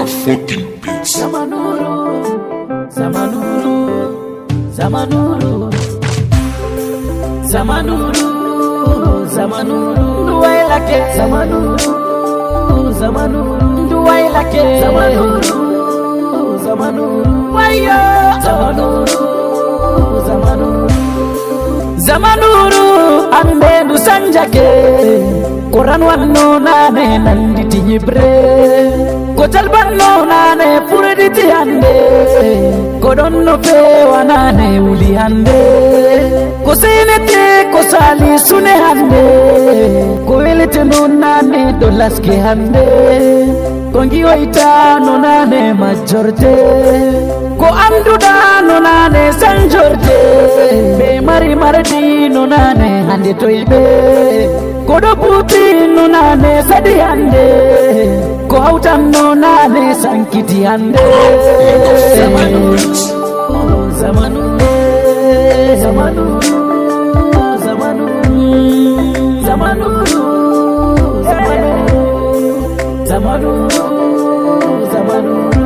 fucking bitch. Zamanuru, Zamanuru, Zamanuru, Zamanuru, Zamanuru, Duai lake, Zamanuru, Zamanuru, Duai lake, Zamanuru, Zamanuru, Waya, Zamanuru, Zamanuru, Zamanuru, Ambendu Sanjake, Koran wanno nane nanditi nyibre. Kotal banno nane purediti hande, kodonno fe wanane uli hande, ko senete ko sali sune hande, ko welete no nane dolaske hande, ko ngiwaita no nane majorte, ko anduda no nane sanjorte, be mari mardi no nane hande toibe, ko do puti no nane sadi hande, ko hautan no nane sankiti hande. Zamanuru, Zamanuru, Zamanuru, Zamanuru, Zamanuru, Zamanuru, Zamanuru.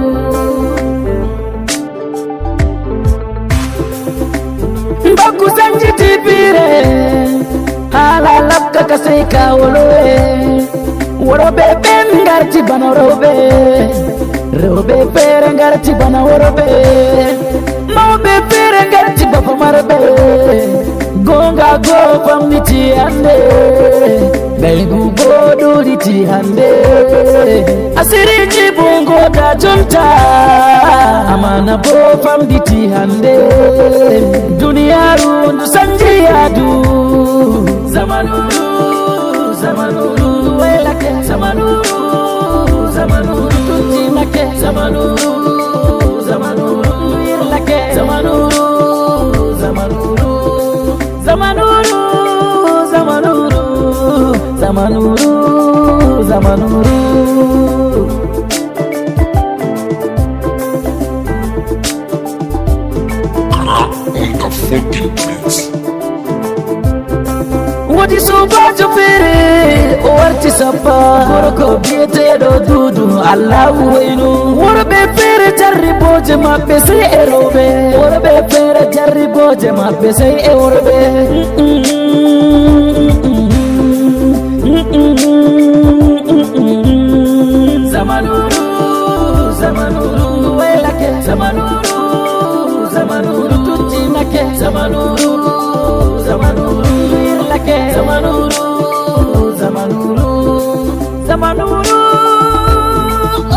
Baku sanji tipire, hala lapka kaseka woloe. Worobe bengarti bana robe, robe perengarti bana worobe, maube perengarti bapa marbe, gonga go famiti hande, begu bodu diti hande, asiri jibungo da junta, amana bo famiti hande, dunia rundu sanjiyadu, Zamanuru, Zamanuru. Zamanuru, Zamanuru, Tunjinake, Zamanuru, Zamanuru, Irlake, Zamanuru, Zamanuru, Zamanuru, Zamanuru, Zamanuru, Zamanuru. On the fucking bitch. What is so bad to feel? What is up? Moroko biete do dudu Allahu inu. Wara be fere jarri boje ma pese erobe. Wara be fere jarri boje ma pese erobe. Zamanuru, Zamanuru, welake. Zamanuru, Zamanuru, tunjinake. Zamanuru, Zamanuru. Zamanuru, Zamanuru, Zamanuru, oh.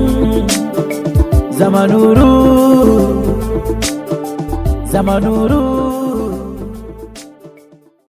Zamanuru, Zamanuru.